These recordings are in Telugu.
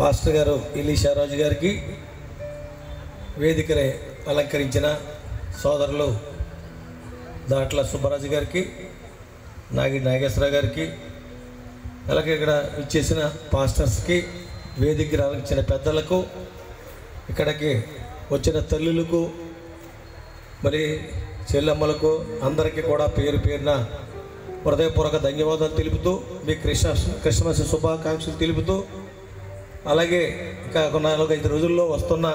పాస్టర్ గారు ఇలీషారాజు గారికి, వేదికని అలంకరించిన సోదరులు దాట్ల సుబ్బరాజు గారికి, నాగేశ్వరరావు గారికి, అలాగే ఇక్కడ ఇచ్చేసిన పాస్టర్స్కి, వేదికని అలంకరించిన పెద్దలకు, ఇక్కడికి వచ్చిన తల్లులకు, మరి చెల్లెమ్మలకు అందరికీ కూడా పేరు పేరున హృదయపూర్వక ధన్యవాదాలు తెలుపుతూ, మీ క్రిస్మస్ శుభాకాంక్షలు తెలుపుతూ, అలాగే ఇంకా 4-5 రోజుల్లో వస్తున్న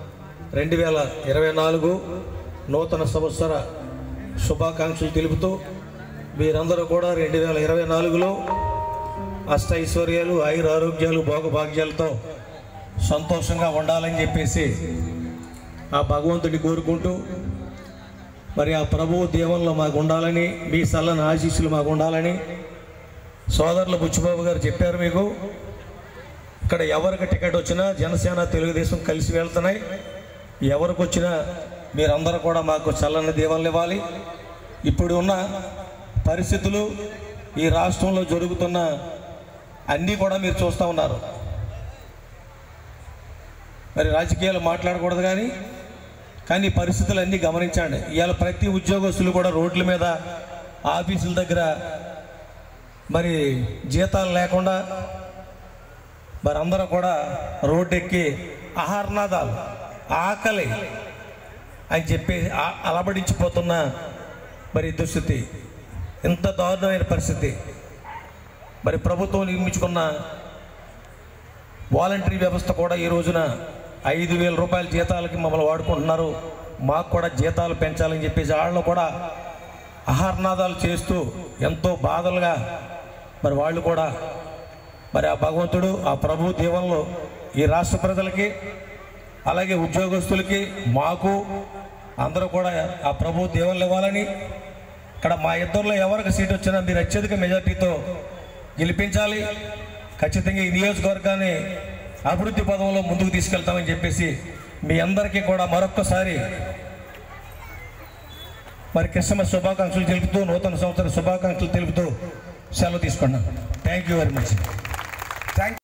2024 నూతన సంవత్సర శుభాకాంక్షలు తెలుపుతూ, మీరందరూ కూడా 2024లో అష్టైశ్వర్యాలు, ఆయురారోగ్యాలు, భోగభాగ్యాలతో సంతోషంగా ఉండాలని చెప్పేసి ఆ భగవంతుడిని కోరుకుంటూ, మరి ఆ ప్రభువు దీవెనలు మాకు ఉండాలని, మీ సల్లని ఆశీస్సులు మాకు ఉండాలని సోదరులు బుచ్చిబాబు గారు చెప్పారు. మీకు ఇక్కడ ఎవరికి టికెట్ వచ్చినా జనసేన తెలుగుదేశం కలిసి వెళ్తున్నాయి. ఎవరికి వచ్చినా మీరందరూ కూడా మాకు చల్లని దీవెనలు ఇవ్వాలి. ఇప్పుడు ఉన్న పరిస్థితులు, ఈ రాష్ట్రంలో జరుగుతున్న అన్నీ కూడా మీరు చూస్తూ ఉన్నారు. మరి రాజకీయాలు మాట్లాడకూడదు కానీ పరిస్థితులు అన్నీ గమనించండి. ఇవాళ ప్రతి ఉద్యోగస్తులు కూడా రోడ్ల మీద, ఆఫీసుల దగ్గర మరి జీతాలు లేకుండా మరి అందరూ కూడా రోడ్డెక్కి ఆహారనాదాలు, ఆకలి అని చెప్పి అలబడించిపోతున్న మరి దుస్థితి, ఇంత దారుణమైన పరిస్థితి. మరి ప్రభుత్వం నిర్మించుకున్న వాలంటరీ వ్యవస్థ కూడా ఈ రోజున 5,000 రూపాయల జీతాలకి మమ్మల్ని వాడుకుంటున్నారు. మాకు కూడా జీతాలు పెంచాలని చెప్పేసి వాళ్ళు కూడా ఆహారనాదాలు చేస్తూ ఎంతో బాధలుగా మరి వాళ్ళు కూడా మరి ఆ భగవంతుడు, ఆ ప్రభు దీవెనలు ఈ రాష్ట్ర ప్రజలకి, అలాగే ఉద్యోగస్తులకి, మాకు అందరూ కూడా ఆ ప్రభు దీవెనలు ఇవ్వాలని, ఇక్కడ మా ఇద్దరిలో ఎవరికి సీట్ వచ్చినా మీరు అత్యధిక మెజార్టీతో గెలిపించాలి. ఖచ్చితంగా ఈ నియోజకవర్గాన్ని అభివృద్ధి పదంలో ముందుకు తీసుకెళ్తామని చెప్పేసి మీ అందరికీ కూడా మరొక్కసారి మరి క్రిస్మస్ శుభాకాంక్షలు తెలుపుతూ, నూతన సంవత్సర శుభాకాంక్షలు తెలుపుతూ సెలవు తీసుకున్నాం. Thank you very much.